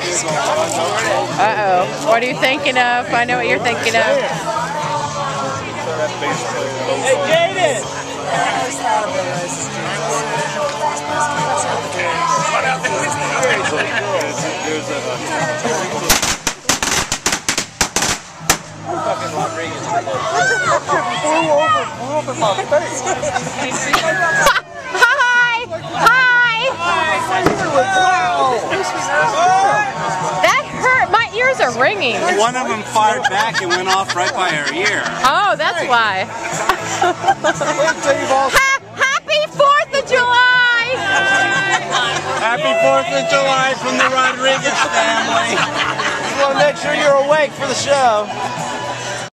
Uh-oh. What are you thinking of? I know what you're thinking of. Hey, Jaden! Fucking Rodriguez. Blew over my face. Hi! Hi! That hurt. My ears are ringing. One of them fired back and went off right by her ear. Oh, that's why. Happy 4th of July! Happy 4th of July from the Rodriguez family. Just want to make sure you're awake for the show.